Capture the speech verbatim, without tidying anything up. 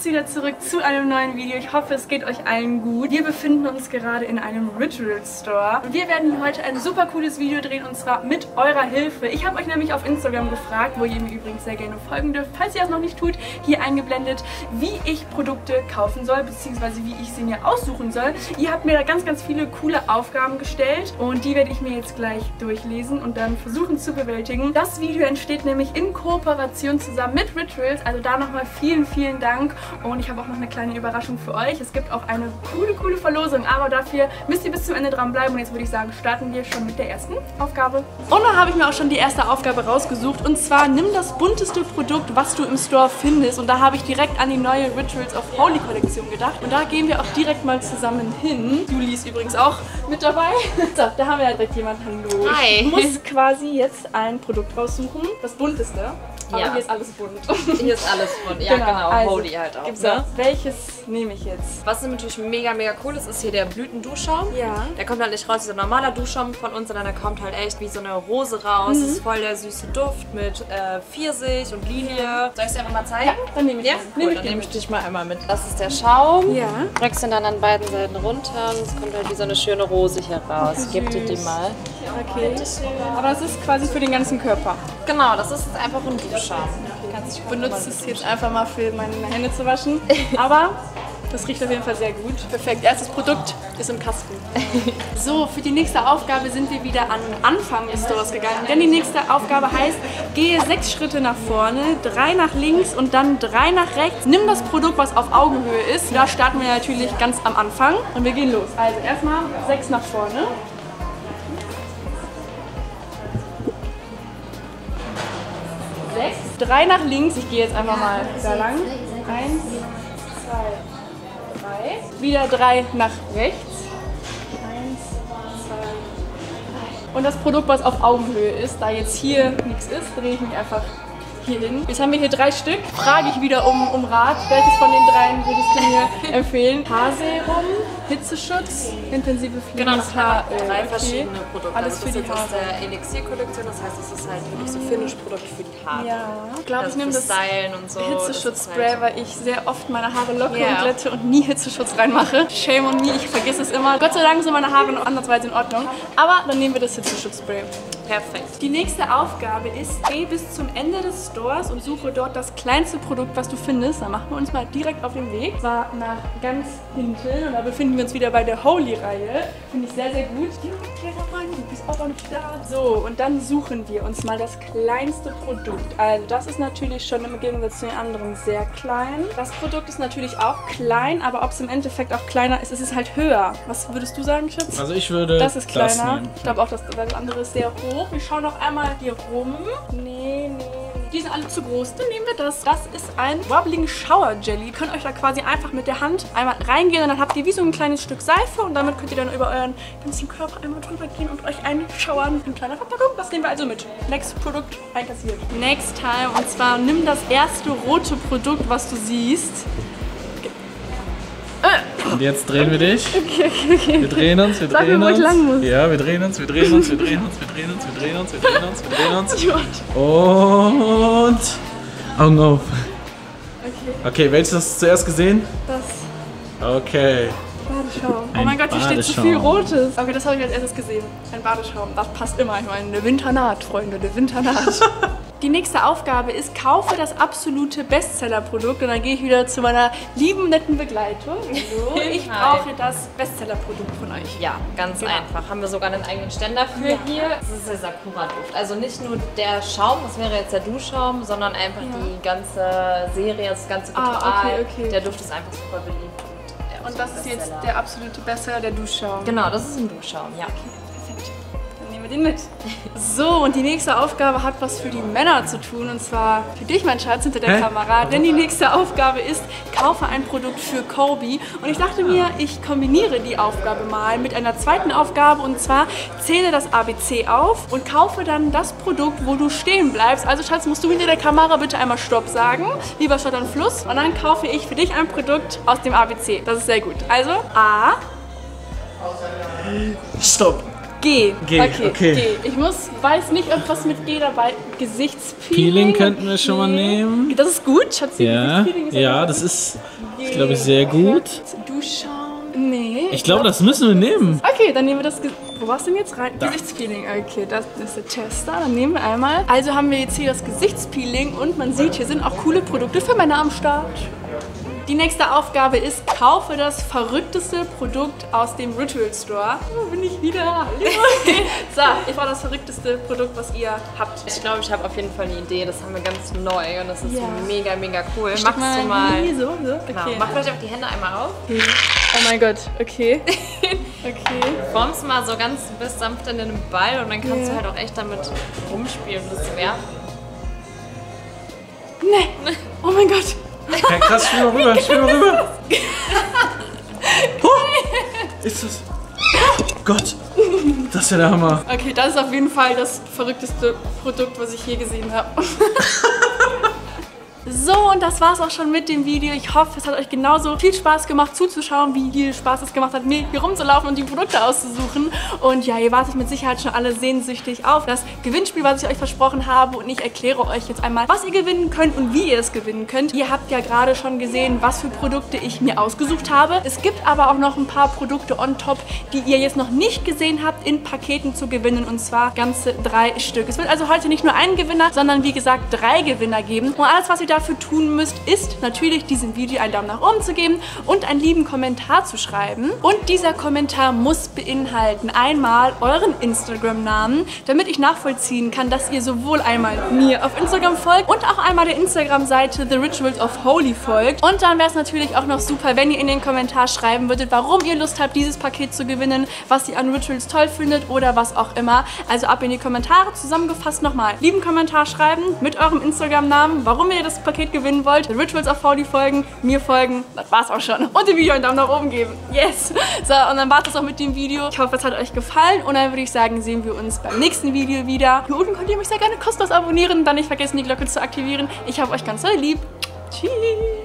wieder zurück zu einem neuen Video. Ich hoffe, es geht euch allen gut. Wir befinden uns gerade in einem Ritual Store. Wir werden heute ein super cooles Video drehen und zwar mit eurer Hilfe. Ich habe euch nämlich auf Instagram gefragt, wo ihr mir übrigens sehr gerne folgen dürft, falls ihr das noch nicht tut, hier eingeblendet, wie ich Produkte kaufen soll, beziehungsweise wie ich sie mir aussuchen soll. Ihr habt mir da ganz, ganz viele coole Aufgaben gestellt und die werde ich mir jetzt gleich durchlesen und dann versuchen zu bewältigen. Das Video entsteht nämlich in Kooperation zusammen mit Rituals, also da nochmal vielen, vielen Dank und ich habe auch noch eine kleine Überraschung für euch. Es gibt auch eine coole, coole Verlosung, aber dafür müsst ihr bis zum Ende dranbleiben und jetzt würde ich sagen, starten wir schon mit der ersten Aufgabe. Und da habe ich mir auch schon die erste Aufgabe rausgesucht und zwar nimm das bunteste Produkt, was du im Store findest und da habe ich direkt an die neue Rituals of Holy Kollektion gedacht und da gehen wir auch direkt mal zusammen hin. Juli ist übrigens auch mit dabei. So, da haben wir ja direkt jemanden. Hallo. Hi. Ich muss quasi jetzt ein Produkt raussuchen, das bunteste. Aber ja. Hier ist alles bunt. Hier ist alles bunt, ja genau, genau. Also, Holy halt auch. Ne? Welches nehme ich jetzt? Was natürlich mega, mega cool ist, ist hier der Blütenduschschaum. Ja. Der kommt halt nicht raus wie so ein normaler Duschschaum von uns, sondern der kommt halt echt wie so eine Rose raus. Mhm. Das ist voll der süße Duft mit äh, Pfirsich und Lilie. Soll ich es einfach mal zeigen? Ja, dann nehme ich ja? Cool, Cool, dann nehme ich dich mal einmal mit. Das ist der Schaum. Ja. Drückst ihn dann an beiden Seiten runter und es kommt halt wie so eine schöne Rose hier raus. Ich gebe dir die mal. Okay. Aber das ist quasi für den ganzen Körper. Genau, das ist einfach ein Duschschaum. Ich benutze es jetzt einfach mal für meine Hände zu waschen. Aber das riecht auf jeden Fall sehr gut. Perfekt. Erstes Produkt ist im Kasten. So, für die nächste Aufgabe sind wir wieder an den Anfang des Stores gegangen. Denn die nächste Aufgabe heißt, gehe sechs Schritte nach vorne, drei nach links und dann drei nach rechts. Nimm das Produkt, was auf Augenhöhe ist. Da starten wir natürlich ganz am Anfang und wir gehen los. Also erstmal sechs nach vorne. sechs. drei nach links. Ich gehe jetzt einfach mal da lang. eins, zwei, drei. Wieder drei nach rechts. eins, zwei, drei. Und das Produkt, was auf Augenhöhe ist, da jetzt hier nichts ist, drehe ich mich einfach hier hin. Jetzt haben wir hier drei Stück. Frage ich wieder um, um Rat. Welches von den dreien würdest du mir empfehlen? Haarserum, Hitzeschutz, intensive Pflege. Genau, das sind drei okay. verschiedene Produkte. Alles also für die das ist Haare. aus der Elixir-Kollektion, das heißt, es ist halt wirklich so Finish-Produkt für die Haare. Ja, ich glaube, ich nehme das Stylen und so. Hitzeschutzspray, halt weil ich sehr oft meine Haare locke yeah. und glätte und nie Hitzeschutz reinmache. Shame on me, ich vergesse es immer. Gott sei Dank sind meine Haare noch andersweise in Ordnung. Aber dann nehmen wir das Hitzeschutzspray. Perfekt. Die nächste Aufgabe ist, geh bis zum Ende des Stores und suche dort das kleinste Produkt, was du findest. Da machen wir uns mal direkt auf den Weg. Zwar nach ganz hinten und da befinden wir uns wieder bei der Holy-Reihe. Finde ich sehr, sehr gut. Du bist auch noch nicht da. So, und dann suchen wir uns mal das kleinste Produkt. Also das ist natürlich schon im Gegensatz zu den anderen sehr klein. Das Produkt ist natürlich auch klein, aber ob es im Endeffekt auch kleiner ist, ist es halt höher. Was würdest du sagen, Schatz? Also ich würde Das ist kleiner. Das nehmen. Ich glaube auch, dass das andere ist sehr hoch. Wir schauen noch einmal hier rum. Nee, nee. Die sind alle zu groß. Dann nehmen wir das. Das ist ein Wobbling Shower Jelly. Ihr könnt euch da quasi einfach mit der Hand einmal reingehen und dann habt ihr wie so ein kleines Stück Seife und damit könnt ihr dann über euren ganzen Körper einmal drüber gehen und euch einschauern in kleiner Verpackung. Das nehmen wir also mit. Nächstes Produkt einkassiert. Next time und zwar nimm das erste rote Produkt, was du siehst. Und jetzt drehen wir dich. Okay, okay, okay. Wir drehen uns, wir Sag drehen mir, wo uns. ich lang muss. Ja, wir drehen uns, wir drehen uns, wir drehen uns, wir drehen uns, wir drehen uns, wir drehen uns, wir drehen uns. Und Augen auf. Okay. Okay, welches hast du zuerst gesehen? Das Okay. Badeschaum. Oh Ein mein Gott, hier steht zu Badeschaum. viel Rotes. Okay, das habe ich als erstes gesehen. Ein Badeschaum. Das passt immer. Ich meine, der Winter naht, Freunde. Der Winter naht. Die nächste Aufgabe ist, kaufe das absolute Bestsellerprodukt. Und dann gehe ich wieder zu meiner lieben, netten Begleitung. So, ich brauche das Bestsellerprodukt von euch. Ja, ganz Genau. einfach. Haben wir sogar einen eigenen Ständer für Ja. hier. Das ist der Sakura-Duft. Also nicht nur der Schaum, das wäre jetzt der Duschschaum, sondern einfach Ja. die ganze Serie, das ganze Ah, Ritual. okay, okay. Der Duft ist einfach super beliebt. Der Und das ist jetzt Bestseller. der absolute Bestseller, der Duschschaum. Genau, das ist ein Duschschaum, ja. Perfekt. Dann nehmen wir den mit. So, und die nächste Aufgabe hat was für die Männer zu tun. Und zwar für dich, mein Schatz, hinter der Hä? Kamera. Denn die nächste Aufgabe ist, kaufe ein Produkt für Kobe. Und ich dachte mir, ich kombiniere die Aufgabe mal mit einer zweiten Aufgabe. Und zwar zähle das A B C auf und kaufe dann das Produkt, wo du stehen bleibst. Also Schatz, musst du hinter der Kamera bitte einmal Stopp sagen. Lieber Stadt und Fluss. Und dann kaufe ich für dich ein Produkt aus dem A B C. Das ist sehr gut. Also A, Stopp. G. G, okay. okay. G. Ich muss, weiß nicht, ob was mit G dabei. Gesichtspeeling. Peeling könnten wir schon mal nehmen. Das ist gut, Schatzi. Ja, Gesichtspeeling ist ja, das ist, ist glaube ich, sehr gut. Duschschaum. Nee. Ich glaube, das müssen wir nehmen. Okay, dann nehmen wir das. Ge Wo war's denn jetzt rein? Da. Gesichtspeeling. Okay, das ist der Tester. Dann nehmen wir einmal. Also haben wir jetzt hier das Gesichtspeeling und man sieht, hier sind auch coole Produkte für Männer am Start. Die nächste Aufgabe ist, kaufe das verrückteste Produkt aus dem Ritual Store. Wo bin ich wieder? Hallo. So, ich brauche das verrückteste Produkt, was ihr habt. Ich glaube, ich habe auf jeden Fall eine Idee. Das haben wir ganz neu und das ist Ja. mega, mega cool. Machst Machst du mal. So, so. Genau. Okay. Mach vielleicht auch die Hände einmal auf. Oh mein Gott, okay. Okay. Formst mal so ganz bis sanft in den Ball und dann kannst Ja. du halt auch echt damit rumspielen und das werfen. Nee. Oh mein Gott. Ja, krass, spiel mal rüber, spiel mal rüber. Oh, ist das... Oh Gott, das ist ja der Hammer. Okay, das ist auf jeden Fall das verrückteste Produkt, was ich je gesehen habe. So, und das war's auch schon mit dem Video. Ich hoffe, es hat euch genauso viel Spaß gemacht zuzuschauen, wie viel Spaß es gemacht hat, mir hier rumzulaufen und die Produkte auszusuchen. Und ja, ihr wartet mit Sicherheit schon alle sehnsüchtig auf das Gewinnspiel, was ich euch versprochen habe. Und ich erkläre euch jetzt einmal, was ihr gewinnen könnt und wie ihr es gewinnen könnt. Ihr habt ja gerade schon gesehen, was für Produkte ich mir ausgesucht habe. Es gibt aber auch noch ein paar Produkte on top, die ihr jetzt noch nicht gesehen habt, in Paketen zu gewinnen. Und zwar ganze drei Stück. Es wird also heute nicht nur einen Gewinner, sondern wie gesagt drei Gewinner geben. Und alles, was ihr dafür tun müsst, ist natürlich diesem Video einen Daumen nach oben zu geben und einen lieben Kommentar zu schreiben. Und dieser Kommentar muss beinhalten einmal euren Instagram-Namen, damit ich nachvollziehen kann, dass ihr sowohl einmal mir auf Instagram folgt und auch einmal der Instagram-Seite The Rituals of Holy folgt. Und dann wäre es natürlich auch noch super, wenn ihr in den Kommentar schreiben würdet, warum ihr Lust habt, dieses Paket zu gewinnen, was ihr an Rituals toll findet oder was auch immer. Also ab in die Kommentare, zusammengefasst nochmal. Lieben Kommentar schreiben mit eurem Instagram-Namen, warum ihr das Paket gewinnen wollt, The Rituals of Holy folgen, mir folgen, das war's auch schon. Und dem Video einen Daumen nach oben geben. Yes! So, und dann war's das auch mit dem Video. Ich hoffe, es hat euch gefallen und dann würde ich sagen, sehen wir uns beim nächsten Video wieder. Hier unten könnt ihr mich sehr gerne kostenlos abonnieren, dann nicht vergessen, die Glocke zu aktivieren. Ich habe euch ganz doll lieb. Tschüss!